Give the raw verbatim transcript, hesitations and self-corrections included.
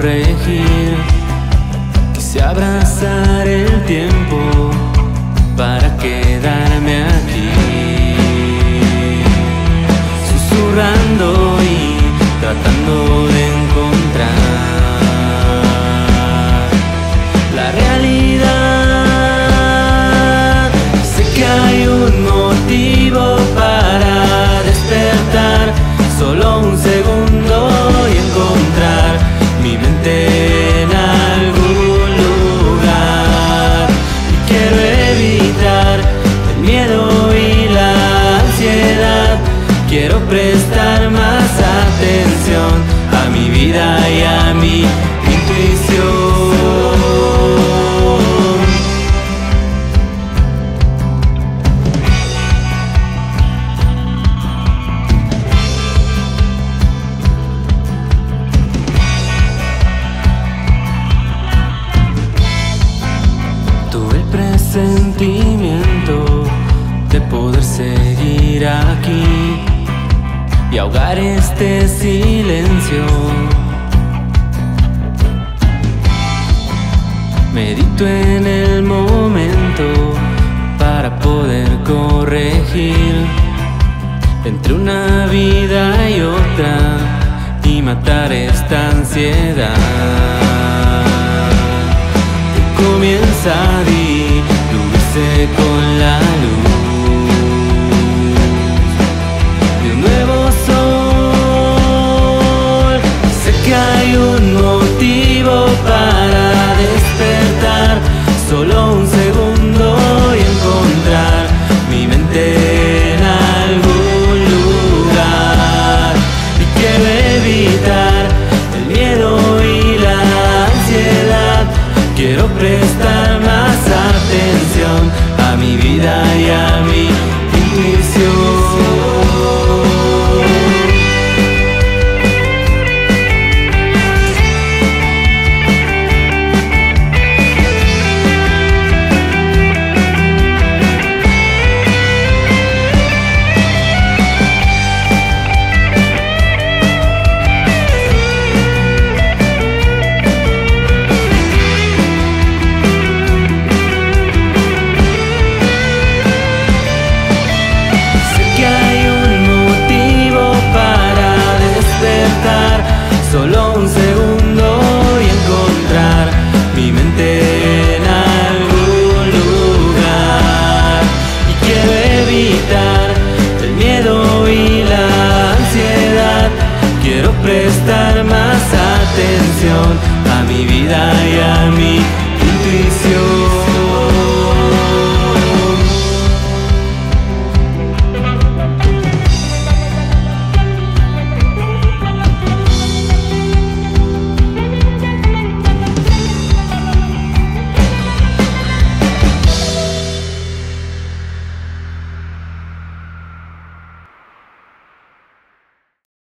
corregir. Quise abrazar el tiempo para quedarme aquí, susurrando y tratando de encontrar la realidad. Sé que hay un motivo para despertar, solo un segundo y encontrar mi mente en algún lugar. Y quiero evitar el miedo y la ansiedad. Quiero prestar más atención a mi vida y a mi intuición. Tuve el presentimiento de poder seguir aquí y ahogar este silencio. Medito en el momento para poder corregir entre una vida y otra y matar esta ansiedad que comienza a diluirse con la luz.